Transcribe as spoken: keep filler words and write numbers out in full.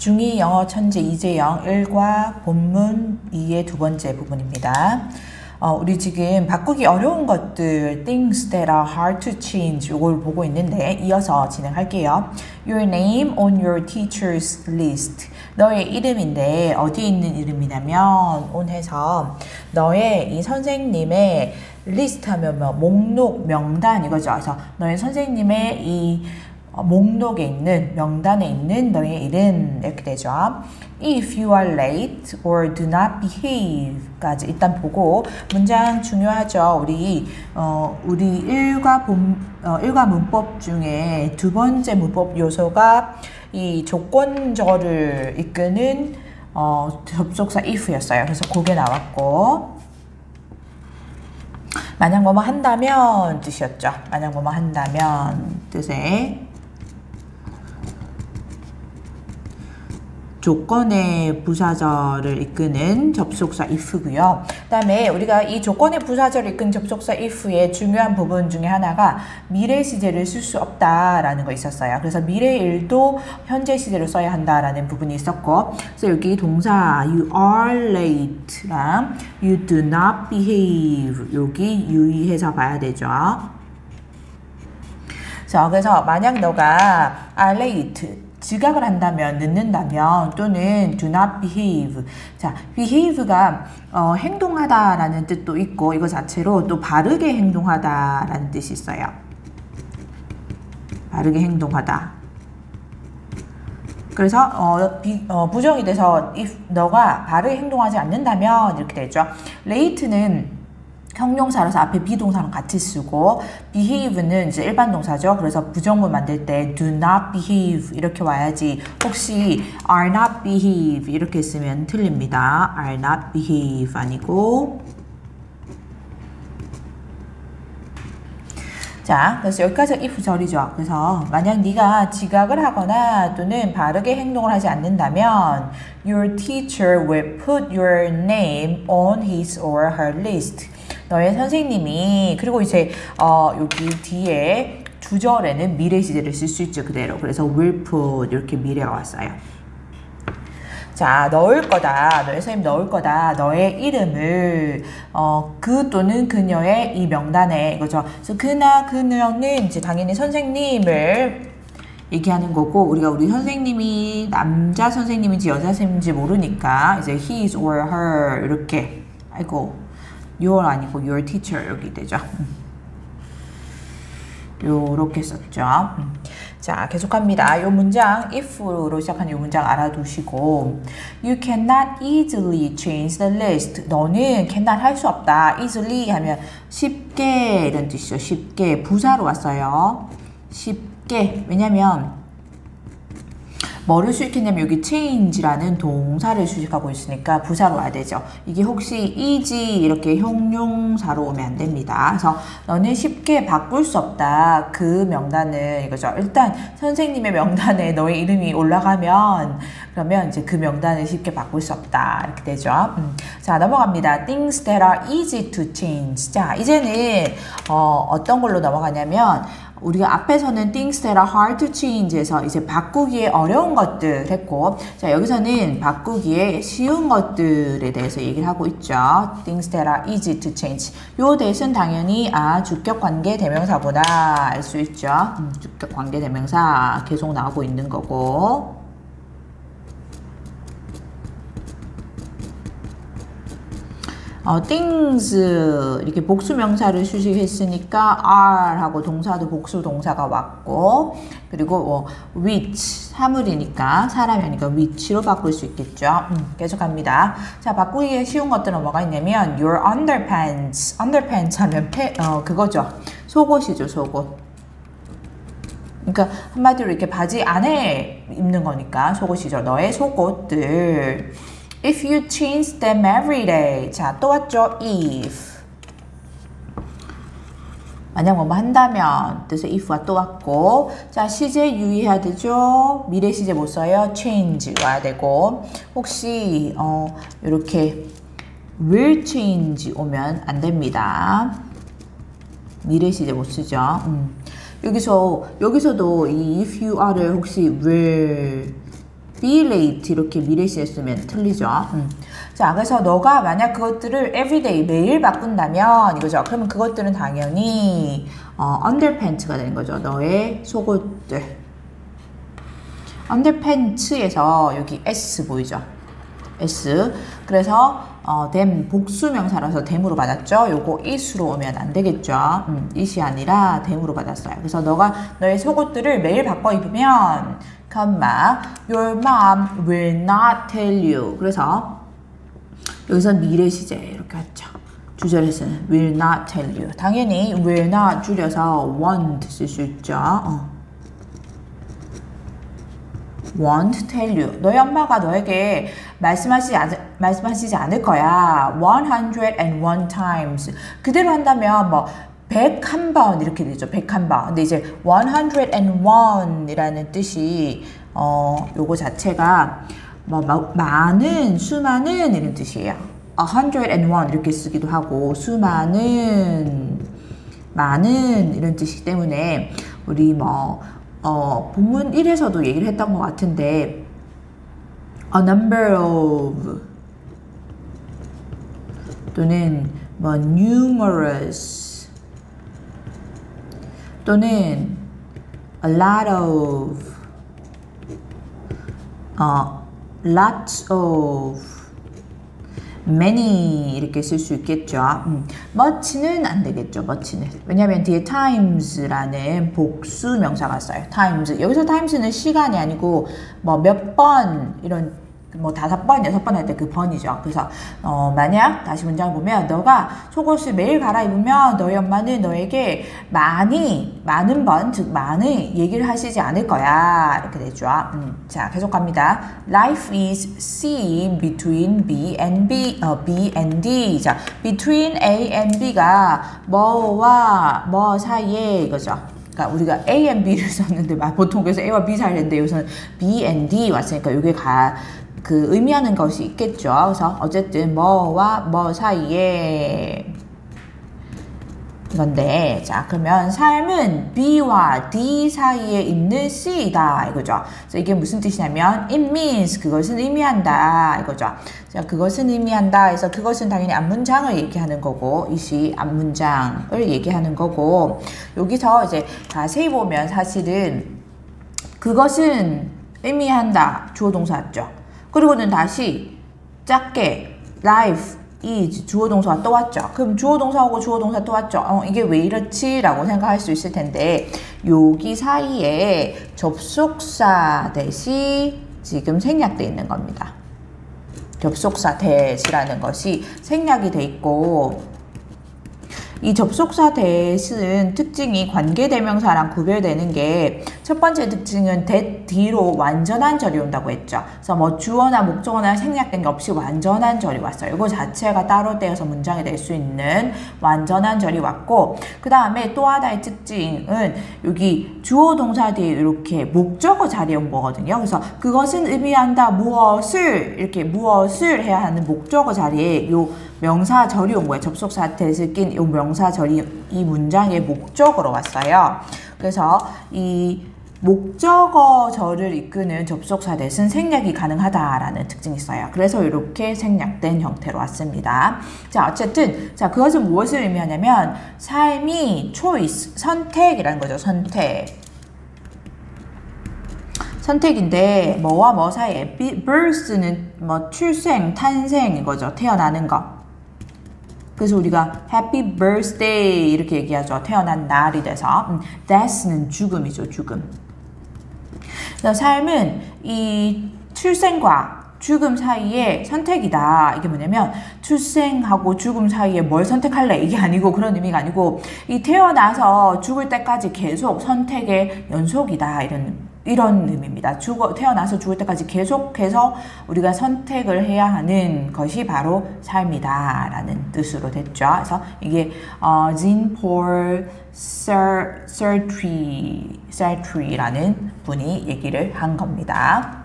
중이 영어 천재 이재영 일과 본문 이의 두 번째 부분입니다. 어, 우리 지금 바꾸기 어려운 것들 things that are hard to change 이걸 보고 있는데 이어서 진행할게요. Your name on your teacher's list. 너의 이름인데 어디에 있는 이름이냐면 on 해서 너의 이 선생님의 리스트 하면 뭐 목록, 명단 이거죠. 그래서 너의 선생님의 이 목록에 있는 명단에 있는 너의 이름 이렇게 되죠. If you are late or do not behave까지 일단 보고 문장 중요하죠. 우리 어 우리 일과 본 어, 일과 문법 중에 두 번째 문법 요소가 이 조건절을 이끄는 어, 접속사 if였어요. 그래서 그게 나왔고. 만약 뭐뭐 한다면 뜻이었죠. 만약 뭐뭐 한다면 뜻의 조건의 부사절을 이끄는 접속사 if고요. 그 다음에 우리가 이 조건의 부사절을 이끄는 접속사 if의 중요한 부분 중에 하나가 미래 시제를 쓸 수 없다라는 거 있었어요. 그래서 미래 일도 현재 시제로 써야 한다라는 부분이 있었고, 그래서 여기 동사 you are late랑 you do not behave 여기 유의해서 봐야 되죠. 자, 그래서 만약 너가 are late 지각을 한다면, 늦는다면, 또는 do not behave. 자, behave가 어, 행동하다라는 뜻도 있고, 이거 자체로 또 바르게 행동하다라는 뜻이 있어요. 바르게 행동하다. 그래서 어, 비, 어, 부정이 돼서 if 너가 바르게 행동하지 않는다면 이렇게 되죠. late는 형용사라서 앞에 비동사랑 같이 쓰고 behave는 이제 일반 동사죠. 그래서 부정문 만들 때 do not behave 이렇게 와야지 혹시 are not behave 이렇게 쓰면 틀립니다. are not behave 아니고 자, 그래서 여기까지가 if 절이죠. 그래서 만약 네가 지각을 하거나 또는 바르게 행동을 하지 않는다면 your teacher will put your name on his or her list. 너의 선생님이 그리고 이제 어, 여기 뒤에 두 절에는 미래 시제를 쓸 수 있죠. 그대로. 그래서 will put 이렇게 미래가 왔어요. 자, 넣을 거다. 너의 선생님 넣을 거다. 너의 이름을 어, 그 또는 그녀의 이 명단에 이거죠. 그래서 그나 그녀는 이제 당연히 선생님을 얘기하는 거고 우리가 우리 선생님이 남자 선생님인지 여자 선생님인지 모르니까 이제 his or her 이렇게 아이고 your 아니고 your teacher 여기 되죠. 요렇게 썼죠. 자, 계속합니다. 요 문장 if로 시작하는 요 문장 알아두시고 You cannot easily change the list. 너는 cannot 할 수 없다. easily 하면 쉽게 이런 뜻이죠. 쉽게 부사로 왔어요. 쉽게. 왜냐면 뭐를 수식했냐면 여기 change라는 동사를 수식하고 있으니까 부사로 와야 되죠. 이게 혹시 easy 이렇게 형용사로 오면 안 됩니다. 그래서 너는 쉽게 바꿀 수 없다. 그 명단을 이거죠. 일단 선생님의 명단에 너의 이름이 올라가면 그러면 이제 그 명단을 쉽게 바꿀 수 없다. 이렇게 되죠. 음. 자, 넘어갑니다. Things that are easy to change. 자, 이제는 어, 어떤 걸로 넘어가냐면 우리가 앞에서는 things that are hard to change에서 이제 바꾸기에 어려운 것들 했고, 자, 여기서는 바꾸기에 쉬운 것들에 대해서 얘기를 하고 있죠. things that are easy to change. 요 대신 당연히 아, 주격 관계 대명사구나 알 수 있죠. 음, 주격 관계 대명사 계속 나오고 있는 거고. 어, things 이렇게 복수 명사를 수식했으니까 are 하고 동사도 복수 동사가 왔고 그리고 뭐 which 사물이니까 사람이니까 which로 바꿀 수 있겠죠. 음, 계속합니다. 자, 바꾸기에 쉬운 것들은 뭐가 있냐면 your underpants underpants 하면 패, 어, 그거죠. 속옷이죠. 속옷. 그러니까 한마디로 이렇게 바지 안에 입는 거니까 속옷이죠. 너의 속옷들 If you change them every day. 자, 또 왔죠? If. 만약 뭐뭐 한다면. 그래서 if가 또 왔고. 자, 시제 유의해야 되죠? 미래 시제 못 써요? change 와야 되고. 혹시, 어, 이렇게 will change 오면 안 됩니다. 미래 시제 못 쓰죠? 음. 여기서, 여기서도 이 if you are를 혹시 will be late 이렇게 미래 시에 쓰면 틀리죠. 음. 자, 그래서 너가 만약 그것들을 everyday 매일 바꾼다면 이거죠. 그러면 그것들은 당연히 어, underpants가 되는 거죠. 너의 속옷들. underpants에서 여기 s 보이죠? s. 그래서 어, them 복수명사라서 them으로 받았죠. 요거 it으로 오면 안 되겠죠. 음, it이 아니라 them으로 받았어요. 그래서 너가 너의 속옷들을 매일 바꿔 입으면 컴마 your mom will not tell you. 그래서 여기서 미래 시제 이렇게 하죠. 주절에서는 will not tell you. 당연히 will not 줄여서 won't 쓸 수 있죠. 어. won't tell you. 너희 엄마가 너에게 말씀하시지, 않, 말씀하시지 않을 거야. 백일 times. 그대로 한다면 뭐 백일 번 이렇게 되죠. 백일 번. 근데 이제 백일이라는 뜻이 어 요거 자체가 뭐 마, 많은, 수많은 이런 뜻이에요. 백일 이렇게 쓰기도 하고 수많은, 많은 이런 뜻이기 때문에 우리 뭐 어, 본문 일에서도 얘기를 했던 것 같은데 a number of 또는 뭐 numerous 또는 a lot of 어, lots of many 이렇게 쓸 수 있겠죠. 음, much는 안 되겠죠. much는. 왜냐하면 뒤에 times라는 복수 명사가 써요. times. 여기서 times는 시간이 아니고 뭐 몇 번 이런 뭐 다섯 번, 여섯 번 할 때 그 번이죠. 그래서 어, 만약 다시 문장을 보면 너가 속옷을 매일 갈아입으면 너희 엄마는 너에게 많이, 많은 번, 즉 많이 얘기를 하시지 않을 거야. 이렇게 되죠. 음, 자, 계속 갑니다. Life is C between B and B, 어, B and D. 자, between A and B가 뭐와 뭐 사이에 이거죠. 그러니까 우리가 A and B를 썼는데 보통 그래서 A와 B 사이를 했는데 여기서는 B and D 왔으니까 이게 가 그 의미하는 것이 있겠죠. 그래서 어쨌든 뭐와 뭐 사이에 건데, 자 그러면 삶은 B와 D 사이에 있는 C이다 이거죠. 그래서 이게 무슨 뜻이냐면 it means 그것은 의미한다 이거죠. 자 그것은 의미한다 해서 그것은 당연히 앞문장을 얘기하는 거고 이시 앞문장을 얘기하는 거고 여기서 이제 자세히 보면 사실은 그것은 의미한다 주어 동사 왔죠. 그리고는 다시 작게 life is 주어 동사가 또 왔죠. 그럼 주어 동사하고 주어 동사 또 왔죠. 어, 이게 왜 이렇지? 라고 생각할 수 있을 텐데 여기 사이에 접속사 대시 지금 생략되어 있는 겁니다. 접속사 대시라는 것이 생략이 돼 있고 이 접속사 대시는 특징이 관계대명사랑 구별되는 게 첫 번째 특징은 that 뒤로 완전한 절이 온다고 했죠. 그래서 뭐 주어나 목적어나 생략된 게 없이 완전한 절이 왔어요. 이거 자체가 따로 떼어서 문장이 될 수 있는 완전한 절이 왔고 그 다음에 또 하나의 특징은 여기 주어 동사 뒤에 이렇게 목적어 자리에 온 거거든요. 그래서 그것은 의미한다 무엇을 이렇게 무엇을 해야 하는 목적어 자리에 요 명사절이 온 거예요. 접속사 대시 낀 이 명사절이 이 문장의 목적으로 왔어요. 그래서 이 목적어절을 이끄는 접속사 대신 생략이 가능하다라는 특징이 있어요. 그래서 이렇게 생략된 형태로 왔습니다. 자, 어쨌든 자 그것은 무엇을 의미하냐면 삶이 choice, 선택이라는 거죠. 선택. 선택인데 뭐와 뭐 사이에 birth는 뭐 출생, 탄생 이거죠. 태어나는 거. 그래서 우리가 happy birthday 이렇게 얘기하죠. 태어난 날이 돼서. 음, death는 죽음이죠. 죽음. 그래서 삶은 이 출생과 죽음 사이에 선택이다. 이게 뭐냐면 출생하고 죽음 사이에 뭘 선택할래? 이게 아니고 그런 의미가 아니고 이 태어나서 죽을 때까지 계속 선택의 연속이다. 이런 이런 의미입니다. 죽어, 태어나서 죽을 때까지 계속해서 우리가 선택을 해야 하는 것이 바로 삶이다 라는 뜻으로 됐죠. 그래서 이게 어, Jean-Paul Sartre, Sartre라는 분이 얘기를 한 겁니다.